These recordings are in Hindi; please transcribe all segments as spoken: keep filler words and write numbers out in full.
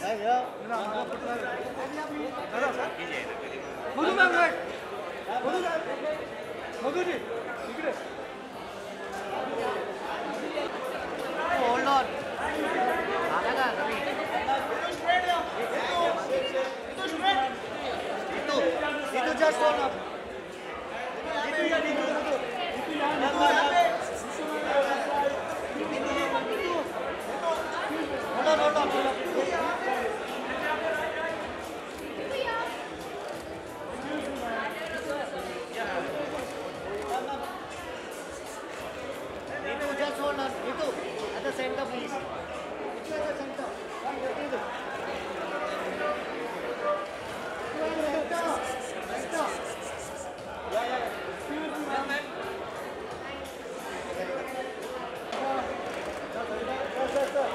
मधु मॅम राईट मधु मधुजी इकडे होल्ड ऑन आला का रवी Ritu Ritu just hold on Ritu या Ritu hold on hold on Hold on, Ritu, at the center, please. Ritu at the center. Come here, Ritu. Ritu at the center. Center. Yeah, yeah. Excuse me, ma'am. Yes, yes, sir.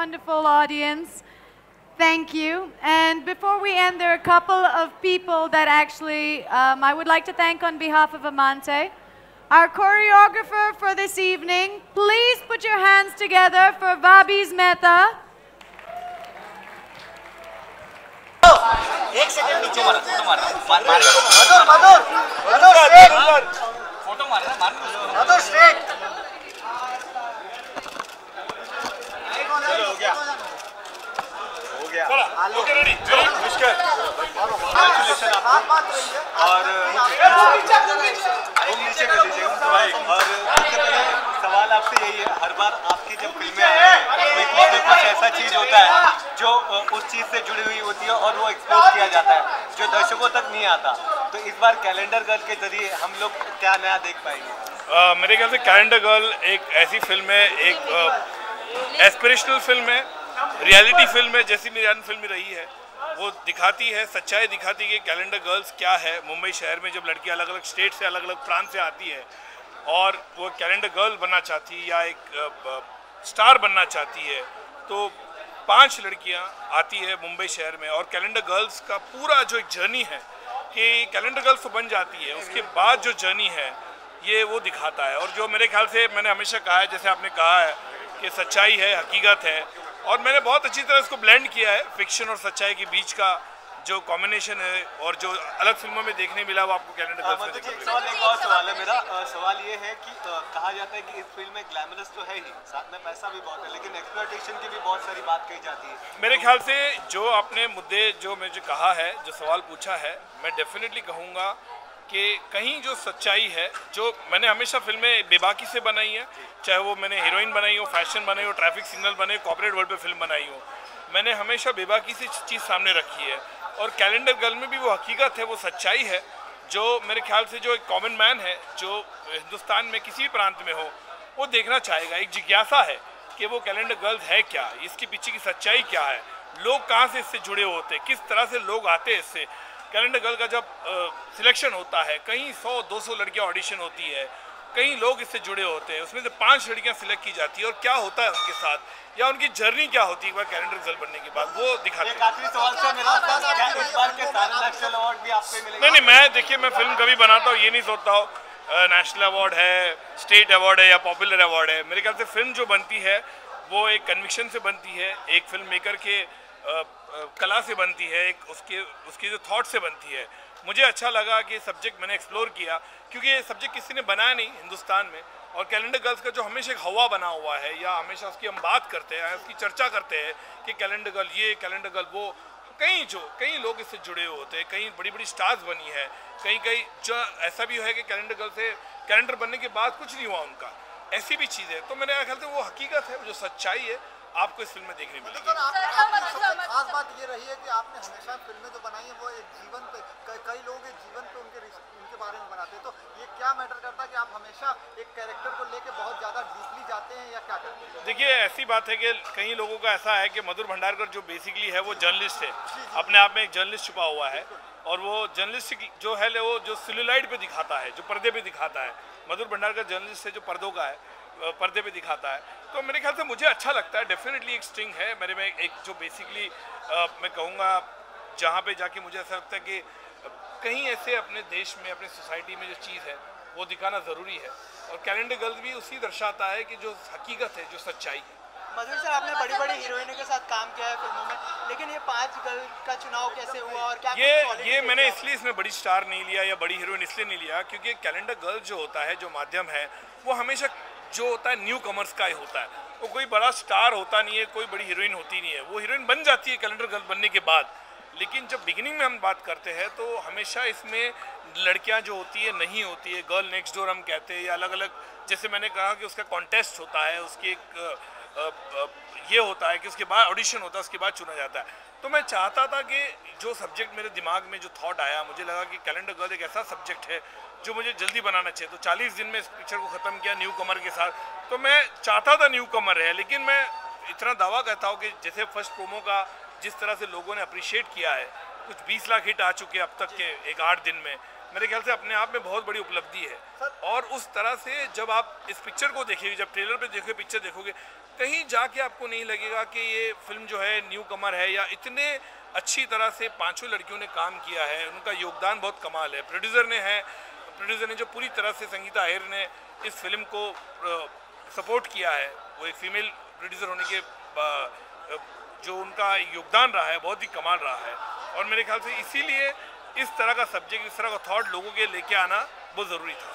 wonderful audience. Thank you. And before we end, there are a couple of people that actually um, I would like to thank on behalf of Amante. Our choreographer for this evening, please put your hands together for Vabis Mehta. एक सेकंड नीचे मारो, फोटो मारो, मार मार मधुर मधुर मधुर स्ट्रेट फोटो मारना मार मधुर स्ट्रेट चलो हो गया हो गया ओके रेडी मिस्टर कांग्रेचुलेशन आपको और तुम नीचे कर लीजिए भाई और सबसे पहले सवाल आपसे यही है हर बार आपकी जब फिल्में आती हैं कुछ न कुछ ऐसा चीज होता है जो उस चीज से जुड़ी हुई होती है और वो एक्सपोज किया जाता है जो दर्शकों तक नहीं आता तो इस बार कैलेंडर गर्ल के जरिए हम लोग क्या नया देख पाएंगे? uh, मेरे ख्याल से कैलेंडर गर्ल एक ऐसी फिल्म है एक एस्पिरेशनल फिल्म है रियलिटी फिल्म है जैसी मेरी अन्य फिल्म रही है वो दिखाती है सच्चाई दिखाती है कि कैलेंडर गर्ल्स क्या है मुंबई शहर में जब लड़की अलग अलग स्टेट से अलग अलग प्रांत से आती है और वो कैलेंडर गर्ल बनना चाहती है या एक स्टार बनना चाहती है तो पांच लड़कियां आती है मुंबई शहर में और कैलेंडर गर्ल्स का पूरा जो एक जर्नी है कि कैलेंडर गर्ल्स तो बन जाती है उसके बाद जो जर्नी है ये वो दिखाता है और जो मेरे ख्याल से मैंने हमेशा कहा है जैसे आपने कहा है कि सच्चाई है हकीकत है और मैंने बहुत अच्छी तरह इसको ब्लेंड किया है फिक्शन और सच्चाई के बीच का जो कॉम्बिनेशन है और जो अलग फिल्मों में देखने मिला वो आपको कैलेंडर गर्ल्स में देखने मिला। एक और सवाल है मेरा सवाल ये है कि कहा जाता है कि इस फिल्म में ग्लैमरस तो है ही साथ में पैसा भी बहुत है लेकिन एक्सप्लॉयटेशन की भी बहुत सारी बात कही जाती है मेरे ख्याल से जो आपने मुद्दे जो मुझे कहा है जो सवाल पूछा है मैं डेफिनेटली कहूँगा कि कहीं जो सच्चाई है जो मैंने हमेशा फिल्में बेबाकी से बनाई है चाहे वो मैंने हीरोइन बनाई हो फैशन बनाई हो ट्रैफिक सिग्नल बने कॉर्पोरेट वर्ल्ड पे फिल्म बनाई हो मैंने हमेशा बेबाकी से चीज़ सामने रखी है और कैलेंडर गर्ल में भी वो हकीकत है वो सच्चाई है जो मेरे ख्याल से जो एक कॉमन मैन है जो हिंदुस्तान में किसी भी प्रांत में हो वो देखना चाहेगा एक जिज्ञासा है कि वो कैलेंडर गर्ल है क्या इसके पीछे की सच्चाई क्या है लोग कहाँ से इससे जुड़े होते हैं किस तरह से लोग आते हैं इससे कैलेंडर गर्ल का जब सिलेक्शन होता है कहीं सौ दो सौ लड़कियाँ ऑडिशन होती है कई लोग इससे जुड़े होते हैं उसमें से पांच लड़कियां सिलेक्ट की जाती है और क्या होता है उनके साथ या उनकी जर्नी क्या होती है एक बार कैलेंडर गर्ल बनने के बाद वो दिखाते हैं। आखिरी सवाल से मेरा क्या इस बार के सारे नेशनल अवार्ड भी आपको मिलेंगे? नहीं नहीं मैं देखिए मैं फिल्म कभी बनाता हूँ ये नहीं सोचता हूँ नेशनल अवार्ड है स्टेट अवार्ड है या पॉपुलर अवार्ड है मेरे ख्याल से फिल्म जो बनती है वो एक कन्विक्शन से बनती है एक फिल्म मेकर के आ, आ, कला से बनती है एक उसके उसके जो थॉट से बनती है मुझे अच्छा लगा कि सब्जेक्ट मैंने एक्सप्लोर किया क्योंकि ये सब्जेक्ट किसी ने बनाया नहीं हिंदुस्तान में और कैलेंडर गर्ल्स का जो हमेशा एक हवा बना हुआ है या हमेशा उसकी हम बात करते हैं उसकी चर्चा करते हैं कि कैलेंडर गर्ल ये कैलेंडर गर्ल वो कई जो कई लोग इससे जुड़े हुए होते हैं कई बड़ी बड़ी स्टार्स बनी है कहीं कहीं जो ऐसा भी है कि कैलेंडर गर्ल से कैलेंडर बनने के बाद कुछ नहीं हुआ उनका ऐसी भी चीज़ है तो मेरे ख्याल से वो हकीकत है जो सच्चाई है आपको इस फिल्म में देखने मिलेगी। सर आप, आपकी सबसे खास बात ये रही है कि आपने हमेशा फिल्में जो बनाई है वो एक जीवन पे कई लोग एक जीवन पे उनके उनके बारे में बनाते हैं तो ये क्या मैटर करता है कि आप हमेशा एक कैरेक्टर को लेके बहुत ज़्यादा डीपली जाते हैं या क्या करते हैं? देखिए ऐसी बात है कि कई लोगों का ऐसा है कि मधुर भंडारकर जो बेसिकली है वो जर्नलिस्ट है अपने आप में एक जर्नलिस्ट छुपा हुआ है और वो जर्नलिस्ट जो है वो जो सेलुलाइड पे दिखाता है जो पर्दे पे दिखाता है मधुर भंडारकर जर्नलिस्ट है जो पर्दों का है पर्दे पे दिखाता है तो मेरे ख्याल से मुझे अच्छा लगता है डेफिनेटली एक स्ट्रिंग है मेरे में एक जो बेसिकली मैं कहूँगा जहाँ पे जाके मुझे ऐसा लगता है कि कहीं ऐसे अपने देश में अपने सोसाइटी में जो चीज़ है वो दिखाना ज़रूरी है और कैलेंडर गर्ल भी उसी दर्शाता है कि जो हकीकत है जो सच्चाई है। मधुर सर आपने बड़ी बड़ी हीरोइनों के साथ काम किया है फिल्मों में लेकिन ये पांच गर्ल का चुनाव कैसे हुआ और क्या ये ये मैंने इसलिए इसमें बड़ी स्टार नहीं लिया या बड़ी हीरोइन इसलिए नहीं लिया क्योंकि कैलेंडर गर्ल जो होता है जो माध्यम है वो हमेशा जो होता है न्यू कमर्स का ही होता है वो कोई बड़ा स्टार होता नहीं है कोई बड़ी हीरोइन होती नहीं है वो हीरोइन बन जाती है कैलेंडर गर्ल बनने के बाद लेकिन जब बिगिनिंग में हम बात करते हैं तो हमेशा इसमें लड़कियां जो होती है नहीं होती है गर्ल नेक्स्ट डोर हम कहते हैं या अलग अलग जैसे मैंने कहा कि उसका कॉन्टेस्ट होता है उसकी एक आ, आ, ये होता है कि उसके बाद ऑडिशन होता है उसके बाद चुना जाता है तो मैं चाहता था कि जो सब्जेक्ट मेरे दिमाग में जो थॉट आया मुझे लगा कि कैलेंडर गर्ल एक ऐसा सब्जेक्ट है जो मुझे जल्दी बनाना चाहिए तो चालीस दिन में इस पिक्चर को ख़त्म किया न्यू कमर के साथ तो मैं चाहता था न्यू कमर है लेकिन मैं इतना दावा करता हूँ कि जैसे फर्स्ट प्रोमो का जिस तरह से लोगों ने अप्रिशिएट किया है कुछ बीस लाख हिट आ चुके अब तक के एक आठ दिन में मेरे ख्याल से अपने आप में बहुत बड़ी उपलब्धि है और उस तरह से जब आप इस पिक्चर को देखिए जब ट्रेलर पे देखोगे पिक्चर देखोगे कहीं जाके आपको नहीं लगेगा कि ये फिल्म जो है न्यू कमर है, या इतने अच्छी तरह से पांचों लड़कियों ने काम किया है, उनका योगदान बहुत कमाल है। प्रोड्यूसर ने है प्रोड्यूसर ने जो पूरी तरह से संगीता अय्यर ने इस फिल्म को सपोर्ट किया है, वो एक फीमेल प्रोड्यूसर होने के जो उनका योगदान रहा है बहुत ही कमाल रहा है। और मेरे ख्याल से इसीलिए इस तरह का सब्जेक्ट, इस तरह का थॉट लोगों के लेके आना बहुत ज़रूरी था।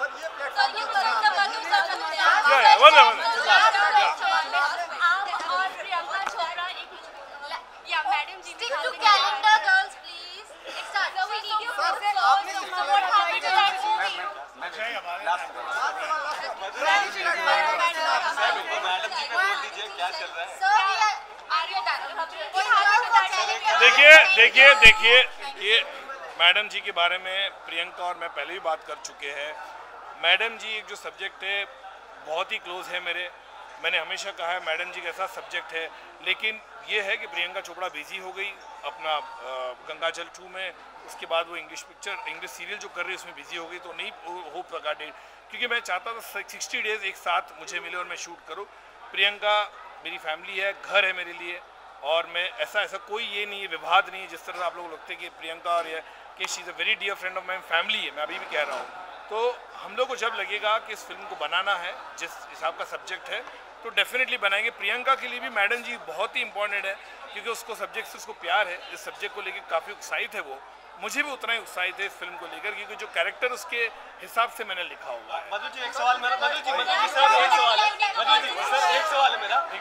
देखिए देखिए देखिए ये मैडम जी के बारे में प्रियंका और मैं पहले भी बात कर चुके हैं। मैडम जी एक जो सब्जेक्ट है बहुत ही क्लोज है मेरे, मैंने हमेशा कहा है मैडम जी कैसा सब्जेक्ट है, लेकिन ये है कि प्रियंका चोपड़ा बिजी हो गई अपना गंगाजल टू में, उसके बाद वो इंग्लिश पिक्चर इंग्लिश सीरियल जो कर रही है उसमें बिजी हो गई, तो नहीं हो सका डेट, क्योंकि मैं चाहता था सिक्सटी डेज एक साथ मुझे मिले और मैं शूट करूँ। प्रियंका मेरी फैमिली है, घर है मेरे लिए, और मैं ऐसा ऐसा कोई ये नहीं है, विवाद नहीं है जिस तरह से आप लोग लगते हैं कि प्रियंका और ये कि she is a very dear friend of my family है, मैं अभी भी कह रहा हूँ। तो हम लोग को जब लगेगा कि इस फिल्म को बनाना है जिस हिसाब का सब्जेक्ट है तो डेफिनेटली बनाएंगे। प्रियंका के लिए भी मैडम जी बहुत ही इंपॉर्टेंट है, क्योंकि उसको सब्जेक्ट से उसको प्यार है, इस सब्जेक्ट को लेकर काफ़ी उत्साहित है वो, मुझे भी उतना ही उत्साहित है इस फिल्म को लेकर, क्योंकि जो कैरेक्टर उसके हिसाब से मैंने लिखा हुआ है। मधुर जी एक सवाल मेरा, मधुर जी मधुर जी सर एक सवाल है, मधुर जी सर एक सवाल है मेरा,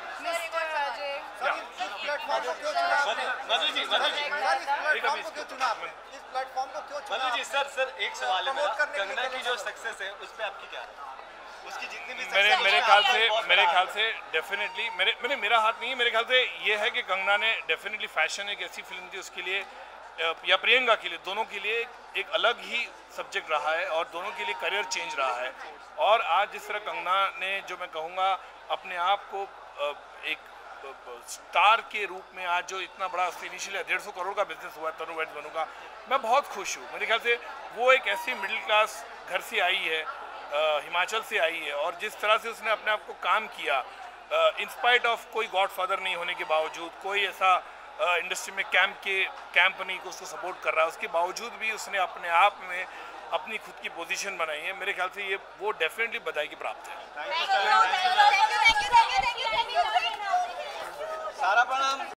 मधुर जी मधुर जी इस प्लेटफॉर्म को क्यों चुना? मधुर जी सर सर एक सवाल है मेरा, कंगना की जो सक्सेस है उस पर आपकी क्या है? उसकी जितनी भी मेरे मेरे ख्याल से मेरे ख्याल से डेफिनेटली मेरे मैंने मेरा हाथ नहीं है, मेरे ख्याल से ये है कि कंगना ने डेफिनेटली फैशन एक ऐसी फिल्म थी उसके लिए या प्रियंका के लिए, दोनों के लिए एक अलग ही सब्जेक्ट रहा है और दोनों के लिए करियर चेंज रहा है। और आज जिस तरह कंगना ने जो मैं कहूँगा अपने आप को एक स्टार के रूप में आज जो इतना बड़ा इनिशियली डेढ़ सौ करोड़ का बिजनेस हुआ है तनु वेड्स बनू का, मैं बहुत खुश हूँ। मेरे ख्याल से वो एक ऐसी मिडिल क्लास घर से आई है, हिमाचल से आई है, और जिस तरह से उसने अपने आप को काम किया इंस्पाइट ऑफ कोई गॉडफादर नहीं होने के बावजूद, कोई ऐसा इंडस्ट्री में कैंप के कैंप नहीं को उसको सपोर्ट कर रहा है, उसके बावजूद भी उसने अपने आप में अपनी खुद की पोजीशन बनाई है। मेरे ख्याल से ये वो डेफिनेटली बधाई की प्राप्त है।